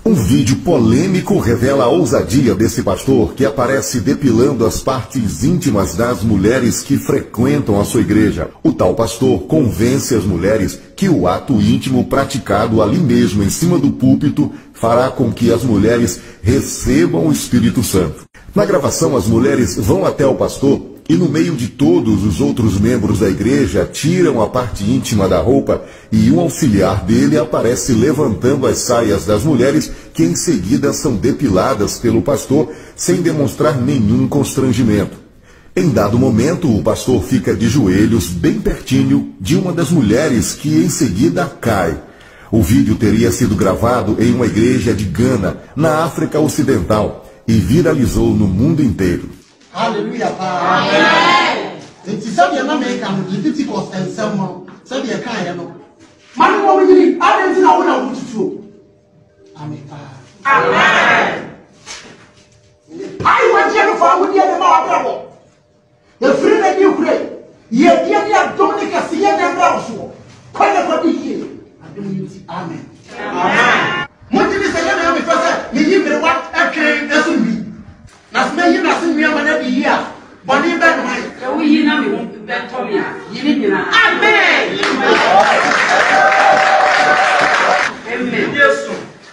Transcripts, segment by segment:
Um vídeo polêmico revela a ousadia desse pastor que aparece depilando as partes íntimas das mulheres que frequentam a sua igreja. O tal pastor convence as mulheres que o ato íntimo praticado ali mesmo em cima do púlpito fará com que as mulheres recebam o Espírito Santo. Na gravação, as mulheres vão até o pastor e no meio de todos os outros membros da igreja tiram a parte íntima da roupa e um auxiliar dele aparece levantando as saias das mulheres que em seguida são depiladas pelo pastor sem demonstrar nenhum constrangimento. Em dado momento, o pastor fica de joelhos bem pertinho de uma das mulheres que em seguida cai. O vídeo teria sido gravado em uma igreja de Gana, na África Ocidental, e viralizou no mundo inteiro. Aleluia, Pai. Amém. Enti sabe na América no Leviticus ensemo, sabe a kan ya no. Manu wo yiri, ade na wo na wo tutu. Amen. Amen. Ai wa je no fa wo dia de ma wa brabo. E free na di ukure. Ye dia dia dominika se ye na bra so. Kwale ko di ye. Adem yiti. Amen. Amen. Mo ti ni se ye na me fa se, me yi me wa akren esu bi. Nas me yi na sin mi amana di ya. Boni be no mai. E wo yi na me wo be to me a. Yi ni nyina. Amen. Amen. Yesu.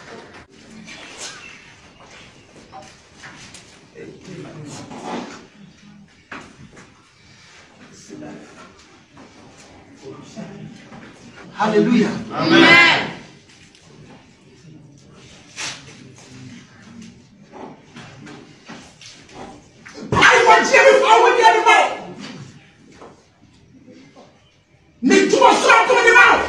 Hallelujah. Amen. I want you forward the other way. Need to start to the mouth.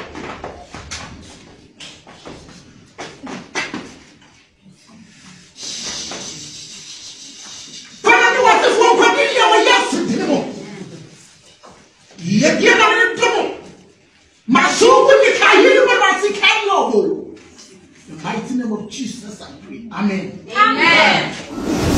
But I do what this one continue or yes to them. Yet you know in trouble. My soul will be carried by my sick hand. In the mighty name of Jesus, I pray. Amen. Amen.